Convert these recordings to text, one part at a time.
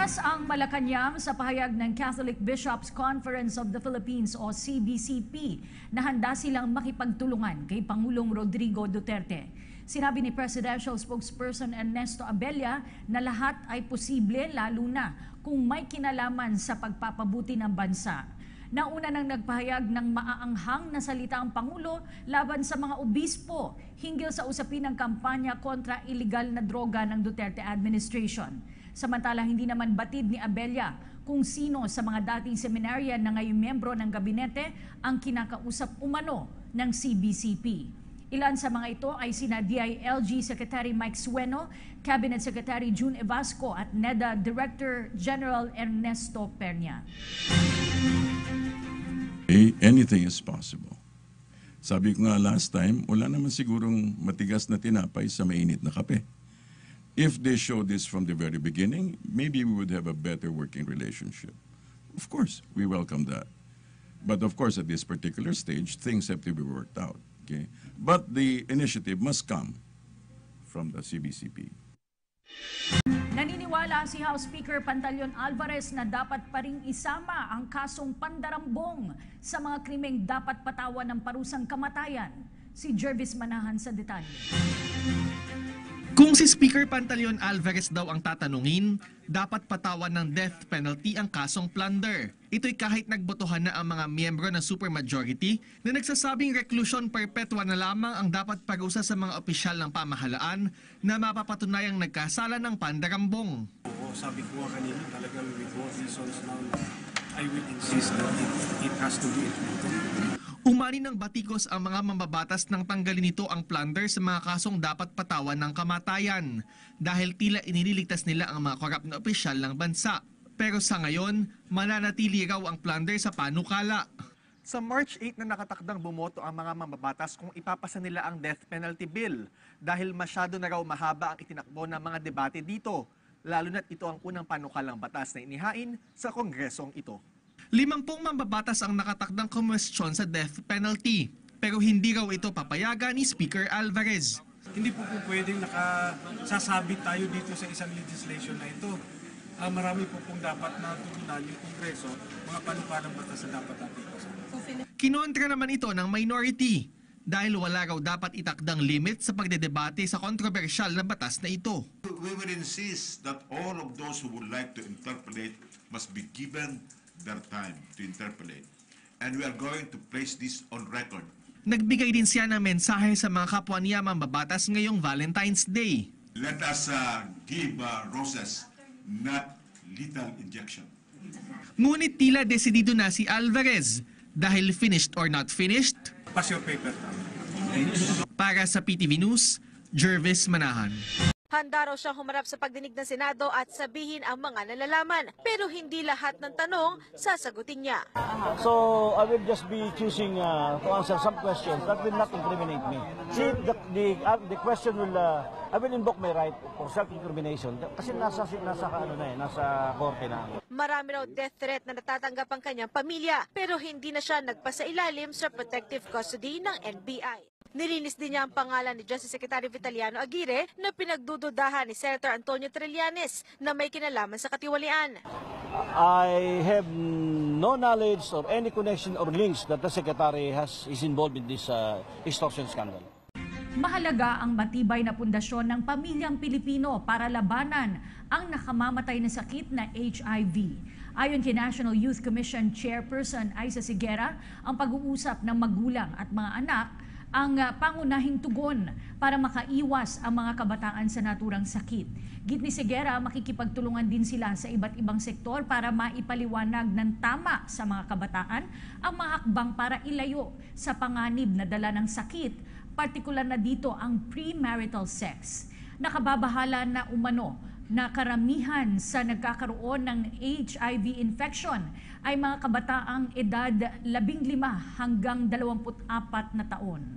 Umalas ang Malacanang sa pahayag ng Catholic Bishops Conference of the Philippines o CBCP na handa silang makipagtulungan kay Pangulong Rodrigo Duterte. Sinabi ni Presidential Spokesperson Ernesto Abella na lahat ay posible lalo na kung may kinalaman sa pagpapabuti ng bansa. Nauna nang nagpahayag ng maaanghang na salita ang Pangulo laban sa mga obispo hinggil sa usapin ng kampanya kontra iligal na droga ng Duterte administration. Samantala, hindi naman batid ni Abella kung sino sa mga dating seminaryan na ngayong miyembro ng gabinete ang kinakausap umano ng CBCP. Ilan sa mga ito ay sina DILG Secretary Mike Sueno, Cabinet Secretary June Evasco at NEDA Director General Ernesto Pernia. Anything is possible. Sabi ko nga last time, wala naman sigurong matigas na tinapay sa mainit na kape. If they show this from the very beginning, maybe we would have a better working relationship. Of course, we welcome that. But of course, at this particular stage, things have to be worked out. Okay? But the initiative must come from the CBCP. Naniniwala si House Speaker Pantaleon Alvarez na dapat pa ring isama ang kasong pandarambong sa mga krimeng dapat patawan ng parusang kamatayan. Si Jervis Manahan sa detalye. Kung si Speaker Pantaleon Alvarez daw ang tatanungin, dapat patawan ng death penalty ang kasong plunder. Ito'y kahit nagbotohan na ang mga miyembro ng supermajority na nagsasabing reclusion perpetua na lamang ang dapat parusa sa mga opisyal ng pamahalaan na mapapatunayang nagkasala ng pandarambong. Oo, sabi ko kanina talagang with more reasons now I will insist that it has to be implemented. Umani ng batikos ang mga mambabatas ng tanggalin nito ang plunder sa mga kasong dapat patawan ng kamatayan dahil tila inililigtas nila ang mga korap na opisyal ng bansa. Pero sa ngayon, mananatili raw ang plunder sa panukala. Sa March 8 na nakatakdang bumoto ang mga mambabatas kung ipapasa nila ang death penalty bill dahil masyado na raw mahaba ang itinakbo ng mga debate dito, lalo na't ito ang unang panukalang batas na inihain sa kongresong ito. 50 mambabatas ang nakatakdang kumwestiyon sa death penalty, pero hindi raw ito papayagan ni Speaker Alvarez. Hindi po pwedeng nakasasabit tayo dito sa isang legislation na ito. Marami po pong dapat na tugunan yung Kongreso, mga panukalang batas na dapat natin ipasama. Kinontra naman ito ng minority dahil wala raw dapat itakdang limit sa pagdedebate sa kontrobersyal na batas na ito. We will insist that all of those who would like to interpolate must be given their time to interpolate. And we are going to place this on record. Nagbigay din siya ng mensahe sa mga kapwa niya mambabatas ngayong Valentine's Day. Let us give roses, not lethal injection. Ngunit tila desidido na si Alvarez dahil finished or not finished. Pass your paper. Para sa PTV News, Jervis Manahan. Handa raw siyang humarap sa pagdinig ng Senado at sabihin ang mga nalalaman. Pero hindi lahat ng tanong sasagutin niya. So I will just be choosing to answer some questions that will not incriminate me. See, the question will, I will invoke my right for self-incrimination kasi nasa korte na. Marami raw death threat na natatanggap ang kanyang pamilya pero hindi na siya nagpasailalim sa protective custody ng NBI. Nilinis din niya ang pangalan ni Justice Secretary Vitaliano Aguirre na pinagdududahan ni Senator Antonio Trillanes na may kinalaman sa katiwalian. I have no knowledge or any connection or links that the Secretary is involved in this extortion scandal. Mahalaga ang matibay na pundasyon ng pamilyang Pilipino para labanan ang nakamamatay na sakit na HIV. Ayon kay National Youth Commission Chairperson Aisa Sigera, ang pag-uusap ng magulang at mga anak ang pangunahing tugon para makaiwas ang mga kabataan sa naturang sakit. Git ni Sigera, makikipagtulungan din sila sa iba't ibang sektor para maipaliwanag ng tama sa mga kabataan ang mga hakbang para ilayo sa panganib na dala ng sakit, partikular na dito ang premarital sex. Nakababahala na umano na karamihan sa nagkakaroon ng HIV infection ay mga kabataang edad 15 hanggang 24 na taon.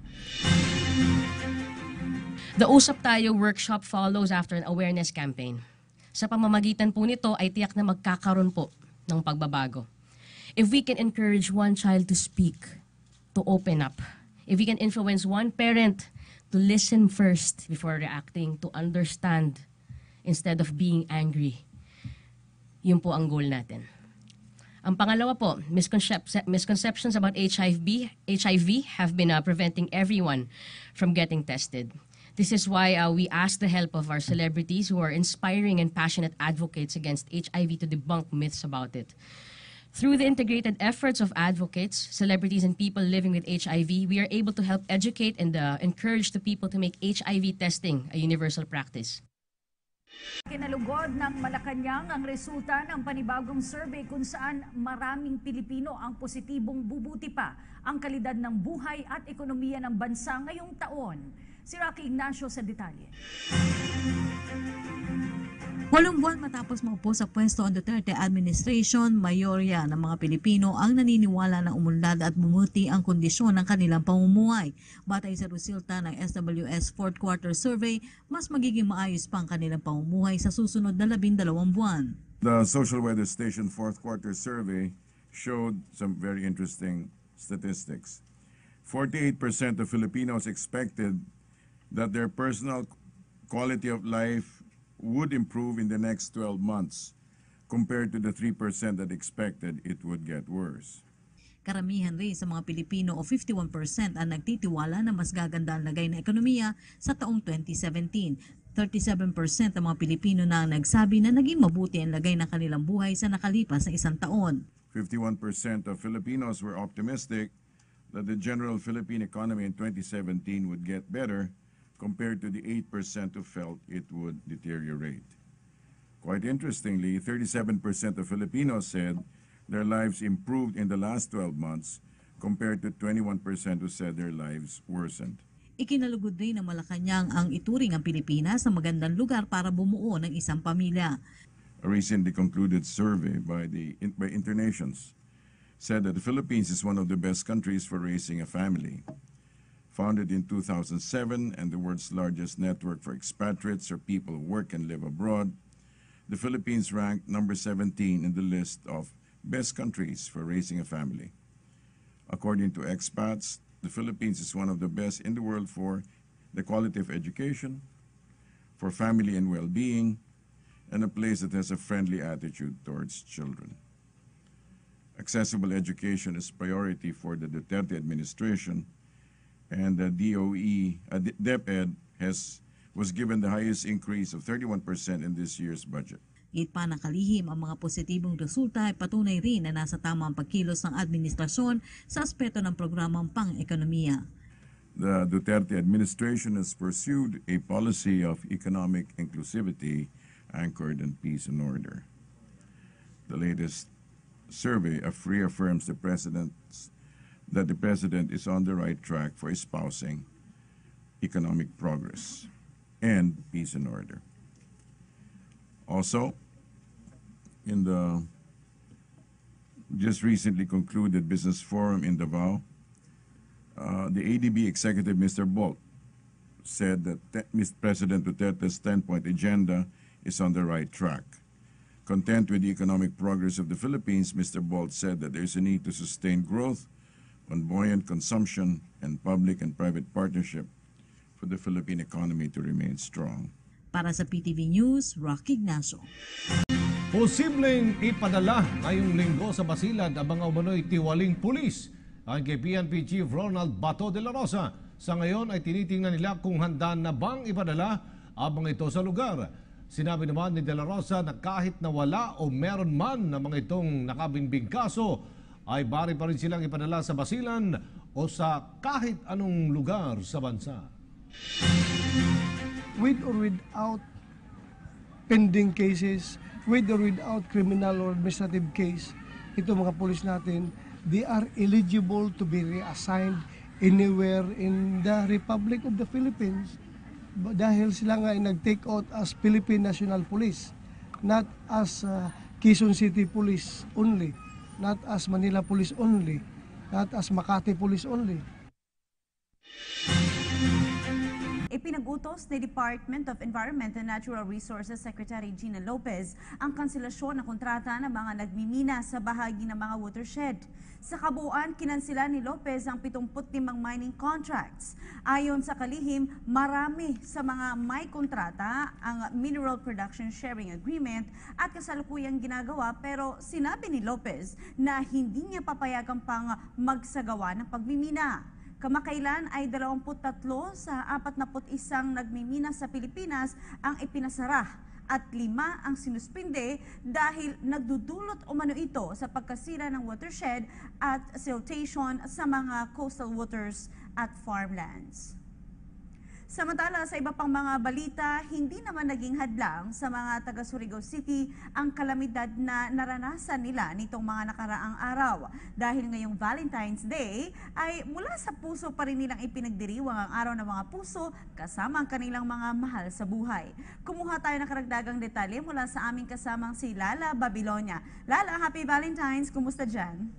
The Usap Tayo workshop follows after an awareness campaign. Sa pamamagitan po nito ay tiyak na magkakaroon po ng pagbabago. If we can encourage one child to speak, to open up, if we can influence one parent to listen first before reacting, to understand instead of being angry, Yun po ang goal natin. Ang pangalawa po, misconceptions about HIV have been preventing everyone from getting tested. This is why we ask the help of our celebrities who are inspiring and passionate advocates against HIV to debunk myths about it. Through the integrated efforts of advocates, celebrities, and people living with HIV, we are able to help educate and encourage the people to make HIV testing a universal practice. Kinalugod ng Malacanang ang resulta ng panibagong survey kung saan maraming Pilipino ang positibong bubuti pa ang kalidad ng buhay at ekonomiya ng bansa ngayong taon. Si Rocky Ignacio sa detalye. 8 buwan matapos maupo sa pwesto ang Duterte administration, mayorya ng mga Pilipino ang naniniwala na umunlad at bumuti ang kondisyon ng kanilang pamumuhay. Batay sa resulta ng SWS 4th Quarter Survey, mas magiging maayos pa ang kanilang pamumuhay sa susunod na 12 buwan. The Social Weather Station 4th Quarter Survey showed some very interesting statistics. 48% of Filipinos expected that their personal quality of life would improve in the next 12 months compared to the 3% that expected it would get worse. Karamihan rin sa mga Pilipino o 51% ang nagtitiwala na mas gaganda ang lagay ng ekonomiya sa taong 2017. 37% ng mga Pilipino na nagsabi na naging mabuti ang lagay ng kanilang buhay sa nakalipas na isang taon. 51% of Filipinos were optimistic that the general Philippine economy in 2017 would get better compared to the 8% who felt it would deteriorate. Quite interestingly, 37% of Filipinos said their lives improved in the last 12 months compared to 21% who said their lives worsened. Ikinalugod din ng Malacanang ang ituring ang Pilipinas na magandang lugar para bumuo ng isang pamilya. A recently concluded survey by Internations said that the Philippines is one of the best countries for raising a family. Founded in 2007 and the world's largest network for expatriates or people who work and live abroad, the Philippines ranked number 17 in the list of best countries for raising a family. According to expats, the Philippines is one of the best in the world for the quality of education, for family and well-being, and a place that has a friendly attitude towards children. Accessible education is priority for the Duterte administration, and the DepEd was given the highest increase of 31% in this year's budget. Git pa ng kalihim ang mga positibong resulta ay patunay rin na nasa tamang pagkilos ng administrasyon sa aspeto ng programang pang-ekonomiya. The Duterte administration has pursued a policy of economic inclusivity anchored in peace and order. The latest survey reaffirms that the President is on the right track for espousing economic progress and peace and order. Also, in the just recently concluded business forum in Davao, the ADB executive, Mr. Bolt, said that President Duterte's 10-point agenda is on the right track. Content with the economic progress of the Philippines, Mr. Bolt said that there's a need to sustain growth on buoyant consumption and public and private partnership for the Philippine economy to remain strong. Para sa PTV News, Rocky Ignacio. Posibleng ipadala ngayong linggo sa Basilan ang mga umano'y tiwaling pulis. Ang kay PNP Chief Ronald Bato de la Rosa, sa ngayon ay tinitingnan nila kung handa na bang ipadala ang mga ito sa lugar. Sinabi naman ni de la Rosa na kahit na wala o meron man na mga itong nakabinbing kaso, ay bari pa rin silang ipadala sa Basilan o sa kahit anong lugar sa bansa. With or without pending cases, with or without criminal or administrative case, ito mga pulis natin, they are eligible to be reassigned anywhere in the Republic of the Philippines dahil sila nga ay nag-take out as Philippine National Police, not as Quezon City Police only, not as Manila Police only, not as Makati Police only. Ipinag-utos ni Department of Environment and Natural Resources Secretary Gina Lopez ang kanselasyon ng kontrata ng mga nagmimina sa bahagi ng mga watershed. Sa kabuuan, kinansila ni Lopez ang 75 mining contracts. Ayon sa kalihim, marami sa mga may kontrata ang Mineral Production Sharing Agreement at kasalukuyang ginagawa, pero sinabi ni Lopez na hindi niya papayagang pang magsagawa ng pagmimina. Kamakailan ay 23 sa 41 nagmimina sa Pilipinas ang ipinasara at 5 ang sinuspinde dahil nagdudulot umano ito sa pagkasira ng watershed at siltation sa mga coastal waters at farmlands. Samantala, sa iba pang mga balita, hindi naman naging hadlang sa mga taga Surigao City ang kalamidad na naranasan nila nitong mga nakaraang araw. Dahil ngayong Valentine's Day ay mula sa puso pa rin nilang ipinagdiriwang ang araw ng mga puso kasama ang kanilang mga mahal sa buhay. Kumuha tayo ng karagdagang detalye mula sa aming kasamang si Lala Babilonia. Lala, happy Valentine's! Kumusta dyan?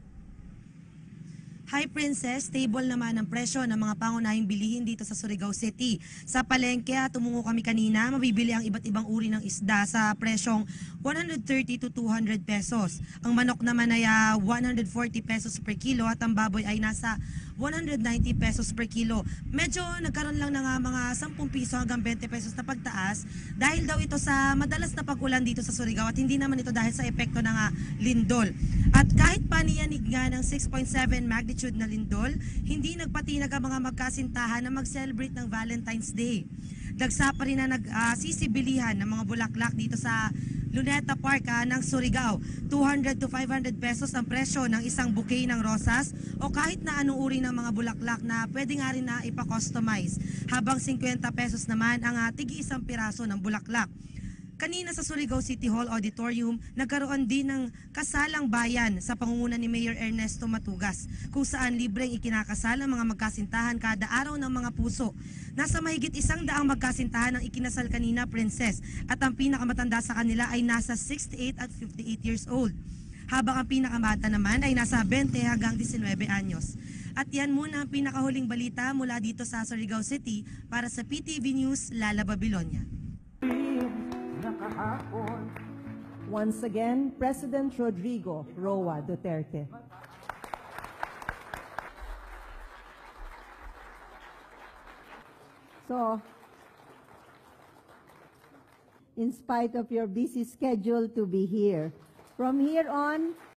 Hi Princess, stable naman ang presyo ng mga pangunahing bilihin dito sa Surigao City. Sa palengke, tumungo kami kanina, mabibili ang iba't ibang uri ng isda sa presyong 130 to 200 pesos. Ang manok naman ay 140 pesos per kilo at ang baboy ay nasa 190 pesos per kilo. Medyo nagkaroon lang ng mga 10 piso hanggang 20 pesos na pagtaas dahil daw ito sa madalas na pag-ulan dito sa Surigao at hindi naman ito dahil sa epekto ng lindol. At kahit paniyanig nga ng 6.7 magnitude na lindol, hindi nagpatinag ang mga magkasintahan na mag-celebrate ng Valentine's Day. Dagsa pa rin na nagsisibilihan ng mga bulaklak dito sa Luneta Park ng Surigao. 200 to 500 pesos ang presyo ng isang bouquet ng rosas o kahit na anong uri ng mga bulaklak na pwede nga rin na ipa-customize. Habang 50 pesos naman ang tigi-isang piraso ng bulaklak. Kanina sa Surigao City Hall Auditorium, nagkaroon din ng kasalang bayan sa pangunguna ni Mayor Ernesto Matugas, kung saan libreng ikinakasal ang mga magkasintahan kada araw ng mga puso. Nasa mahigit 100 magkasintahan ang ikinasal kanina, Princess, at ang pinakamatanda sa kanila ay nasa 68 at 58 years old. Habang ang pinakamata naman ay nasa 20 hanggang 19 anyos. At yan muna ang pinakahuling balita mula dito sa Surigao City. Para sa PTV News, Lala Babilonia. Once again, President Rodrigo Roa Duterte. So, in spite of your busy schedule to be here, from here on,